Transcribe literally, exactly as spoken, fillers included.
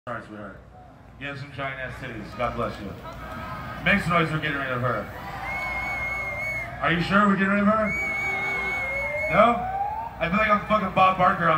Sorry, sweetheart. You have some giant ass titties. God bless you. Make some noise for getting rid of her. Are you sure we're getting rid of her? No? I feel like I'm fucking Bob Barker on